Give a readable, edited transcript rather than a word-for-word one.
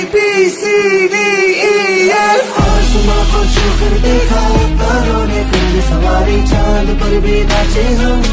ABCDEF। आसमां को छू कर देखा तारों ने कर सवारी, चांद पर भी नाचे हम।